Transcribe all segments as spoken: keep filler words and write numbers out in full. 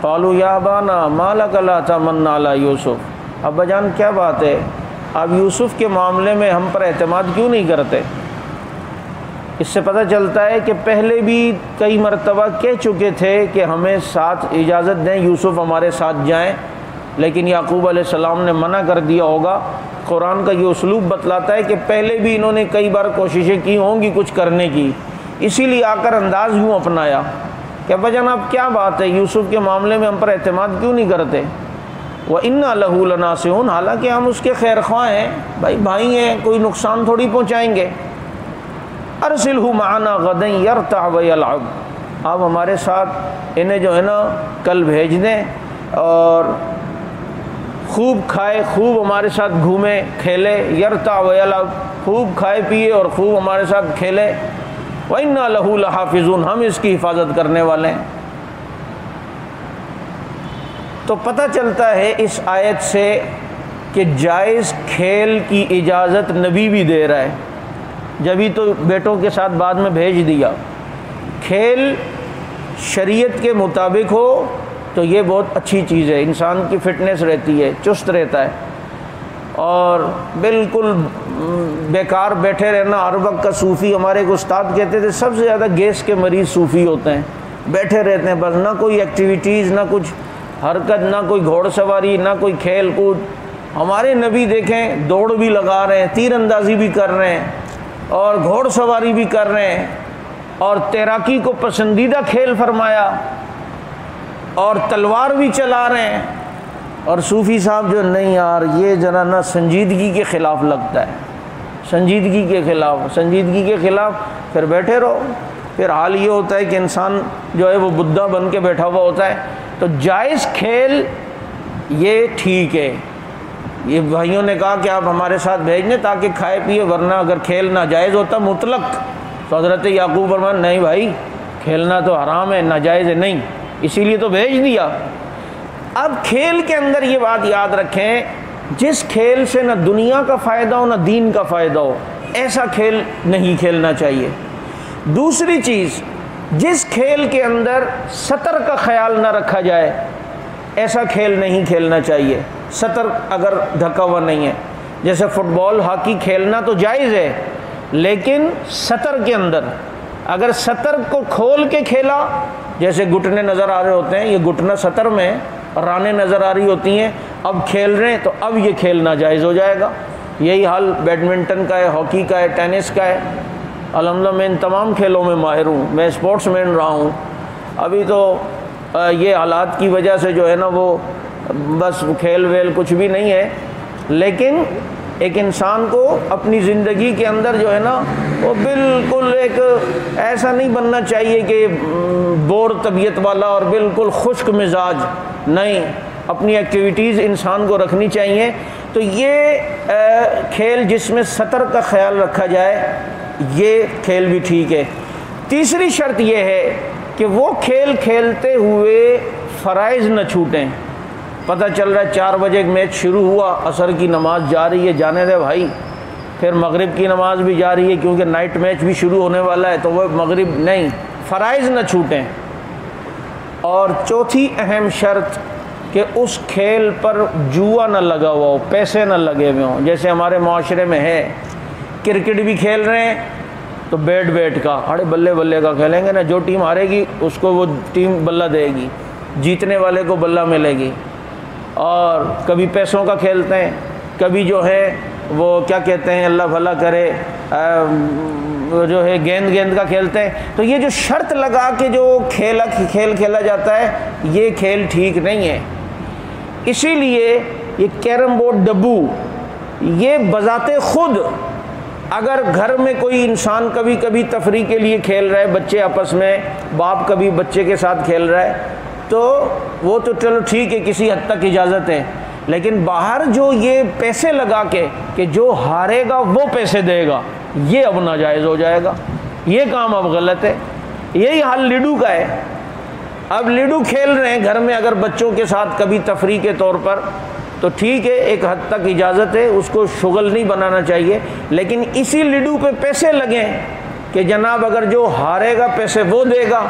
क़ालू या अबाना मा लका ला तमन्ना अला यूसुफ। अब्बा जान क्या बात है, आप यूसुफ़ के मामले में हम पर एतमाद क्यों नहीं करते। इससे पता चलता है कि पहले भी कई मरतबा कह चुके थे कि हमें साथ इजाज़त दें, यूसुफ़ हमारे साथ जाएं, लेकिन याकूब अलैहिस्सलाम ने मना कर दिया होगा। कुरान का ये उसलूब बतलाता है कि पहले भी इन्होंने कई बार कोशिशें की होंगी कुछ करने की, इसीलिए आकर अंदाज़ यूँ अपनाया कि अब्बा जान आप क्या बात है, यूसुफ़ के मामले में हम पर एतमाद क्यों नहीं करते। व इन्ना लहू लनासिहून, हालांकि हम उसके खैर ख्वाह हैं, भाई भाई हैं, कोई नुकसान थोड़ी पहुँचाएँगे। अरसिलहु माना गदन यरता व यलअब, आप हमारे साथ इन्हें जो है ना कल भेज दें और खूब खाए, खूब हमारे साथ घूमे खेले, यरता व यलअब, खूब खाए पिए और खूब हमारे साथ खेले। व इन्ना लहू लहाफिज़ून, हम इसकी हिफाजत करने वाले हैं। तो पता चलता है इस आयत से कि जायज़ खेल की इजाज़त नबी भी दे रहा है, जभी तो बेटों के साथ बाद में भेज दिया। खेल शरीयत के मुताबिक हो तो ये बहुत अच्छी चीज़ है, इंसान की फ़िटनेस रहती है, चुस्त रहता है। और बिल्कुल बेकार बैठे रहना, हर वक्त का सूफ़ी, हमारे एक उस्ताद कहते थे सबसे ज़्यादा गैस के मरीज़ सूफ़ी होते हैं, बैठे रहते हैं बस, ना कोई एक्टिविटीज़, ना कुछ हरकत, ना कोई घोड़सवारी, ना कोई खेल कूद। हमारे नबी देखें दौड़ भी लगा रहे हैं, तीरंदाजी भी कर रहे हैं और घोड़सवारी भी कर रहे हैं और तैराकी को पसंदीदा खेल फरमाया और तलवार भी चला रहे हैं। और सूफ़ी साहब जो नहीं यार ये ज़रा ना संजीदगी के ख़िलाफ़ लगता है, संजीदगी के ख़िलाफ़, संजीदगी के ख़िलाफ़ फिर बैठे रहो। फिर हाल ये होता है कि इंसान जो है वो बुद्धा बन के बैठा हुआ होता है। तो जायज़ खेल ये ठीक है। ये भाइयों ने कहा कि आप हमारे साथ भेज दें ताकि खाए पिए, वरना अगर खेल नाजायज़ होता मुतलक तो हज़रत याकूब फरमान नहीं भाई खेलना तो हराम है, नाजायज़ है, नहीं, इसीलिए तो भेज दिया। अब खेल के अंदर ये बात याद रखें, जिस खेल से ना दुनिया का फ़ायदा हो ना दीन का फ़ायदा हो, ऐसा खेल नहीं खेलना चाहिए। दूसरी चीज़, जिस खेल के अंदर सतर का ख्याल ना रखा जाए, ऐसा खेल नहीं खेलना चाहिए। सतर अगर ढका हुआ नहीं है, जैसे फुटबॉल हॉकी खेलना तो जायज़ है, लेकिन सतर के अंदर, अगर सतर को खोल के खेला, जैसे घुटने नज़र आ रहे होते हैं, ये घुटना सतर में, रानें नज़र आ रही होती हैं, अब खेल रहे हैं तो अब ये खेल नाजायज़ हो जाएगा। यही हाल बैडमिंटन का है, हॉकी का है, टेनिस का है। अल्हम्दुलिल्लाह मैं इन तमाम खेलों में माहिर हूँ, मैं स्पोर्ट्स मैन रहा हूँ। अभी तो ये हालात की वजह से जो है ना वो बस खेल वेल कुछ भी नहीं है, लेकिन एक इंसान को अपनी ज़िंदगी के अंदर जो है ना वो बिल्कुल एक ऐसा नहीं बनना चाहिए कि बोर तबीयत वाला और बिल्कुल खुश्क मिजाज, नहीं, अपनी एक्टिविटीज़ इंसान को रखनी चाहिए। तो ये आ, खेल जिसमें सतर का ख्याल रखा जाए, ये खेल भी ठीक है। तीसरी शर्त यह है कि वो खेल खेलते हुए फ़राइज़ न छूटें। पता चल रहा है चार बजे मैच शुरू हुआ, असर की नमाज़ जा रही है, जाने दे भाई, फिर मगरिब की नमाज़ भी जा रही है क्योंकि नाइट मैच भी शुरू होने वाला है, तो वह मगरिब नहीं, फ़राइज़ न छूटें। और चौथी अहम शर्त कि उस खेल पर जुआ न लगा हुआ हो, पैसे न लगे हुए हों। जैसे हमारे माशरे में है, क्रिकेट भी खेल रहे हैं तो बैट बैट का, अरे बल्ले बल्ले का खेलेंगे ना, जो टीम हारेगी उसको वो टीम बल्ला देगी, जीतने वाले को बल्ला मिलेगी। और कभी पैसों का खेलते हैं, कभी जो है वो क्या कहते हैं, अल्लाह भला करे, आ, जो है गेंद गेंद का खेलते हैं। तो ये जो शर्त लगा के जो खेला खेल खेला जाता है, ये खेल ठीक नहीं है। इसीलिए ये कैरम बोर्ड, डब्बू, ये बजाते खुद अगर घर में कोई इंसान कभी कभी तफरीह के लिए खेल रहा है, बच्चे आपस में, बाप कभी बच्चे के साथ खेल रहा है, तो वो तो चलो ठीक है, किसी हद तक इजाज़त है। लेकिन बाहर जो ये पैसे लगा के कि जो हारेगा वो पैसे देगा, ये अब नाजायज़ हो जाएगा, ये काम अब गलत है। यही हाल लीडू का है। अब लीडू खेल रहे हैं घर में अगर बच्चों के साथ कभी तफरीह के तौर पर, तो ठीक है, एक हद तक इजाज़त है, उसको शुगल नहीं बनाना चाहिए। लेकिन इसी लीडू पे पैसे लगें कि जनाब अगर जो हारेगा पैसे वो देगा,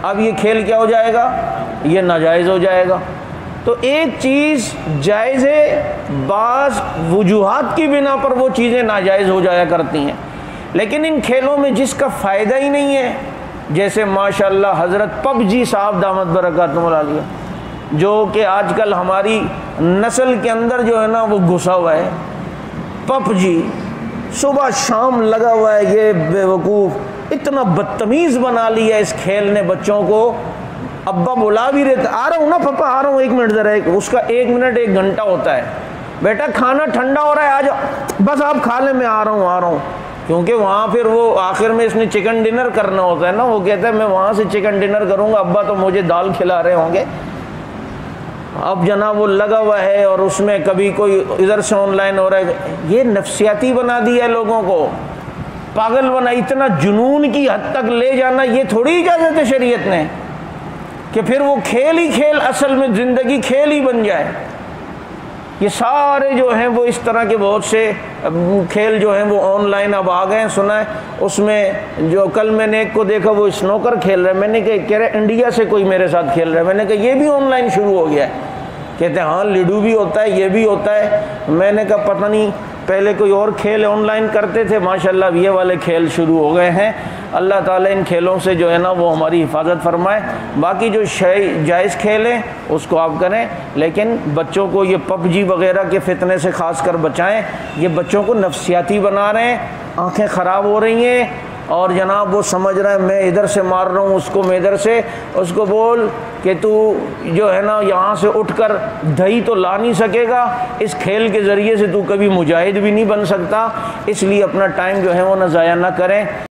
अब ये खेल क्या हो जाएगा, ये नाजायज़ हो जाएगा। तो एक चीज़ जायज़ है, बाज़ वजूहात की बिना पर वो चीज़ें नाजायज़ हो जाया करती हैं। लेकिन इन खेलों में जिसका फ़ायदा ही नहीं है, जैसे माशाअल्लाह हज़रत पबजी साहब दामत बरकातुहुल आलिया, जो कि आजकल हमारी नस्ल के अंदर जो है ना वो घुसा हुआ है, पबजी सुबह शाम लगा हुआ है। ये बेवकूफ़ इतना बदतमीज़ बना लिया इस खेल ने बच्चों को। अब्बा बुला भी रहे, आ रहा हूँ ना पापा, आ रहा हूँ, एक मिनट ज़रा, एक उसका एक मिनट एक घंटा होता है। बेटा खाना ठंडा हो रहा है, आ जाओ, बस आप खा लें, मैं आ रहा हूँ आ रहा हूँ। क्योंकि वहाँ फिर वो आखिर में इसने चिकन डिनर करना होता है ना, वो कहता है मैं वहाँ से चिकन डिनर करूँगा, अब्बा तो मुझे दाल खिला रहे होंगे। अब जनाब वो लगा हुआ है और उसमें कभी कोई इधर से ऑनलाइन हो रहा है। ये नफ्सियाती बना दिया है लोगों को, पागल बना, इतना जुनून की हद तक ले जाना ये थोड़ी इजाज़त है शरीयत ने कि फिर वो खेल ही खेल, असल में ज़िंदगी खेल ही बन जाए। ये सारे जो हैं वो इस तरह के बहुत से खेल जो हैं वो ऑनलाइन अब आ गए हैं। सुना है उसमें, जो कल मैंने एक को देखा वो स्नोकर खेल रहा है, मैंने कहा कह रहे इंडिया से कोई मेरे साथ खेल रहा है, मैंने कहा ये भी ऑनलाइन शुरू हो गया है। कहते हैं हाँ लिडो भी होता है, ये भी होता है। मैंने कहा पता नहीं, पहले कोई और खेल ऑनलाइन करते थे, माशाल्लाह ये वाले खेल शुरू हो गए हैं। अल्लाह ताला इन खेलों से जो है ना वो हमारी हिफाजत फरमाए। बाकी जो शय जायज़ खेल हैं उसको आप करें, लेकिन बच्चों को ये पबजी वगैरह के फितने से ख़ास कर बचाएँ। ये बच्चों को नफ्सियाती बना रहे हैं, आँखें ख़राब हो रही हैं। और जनाब वो समझ रहा है मैं इधर से मार रहा हूँ उसको, मैं इधर से, उसको बोल कि तू जो है ना यहाँ से उठकर दही तो ला नहीं सकेगा, इस खेल के ज़रिए से तू कभी मुजाहिद भी नहीं बन सकता। इसलिए अपना टाइम जो है वो ना ज़ाया ना करें।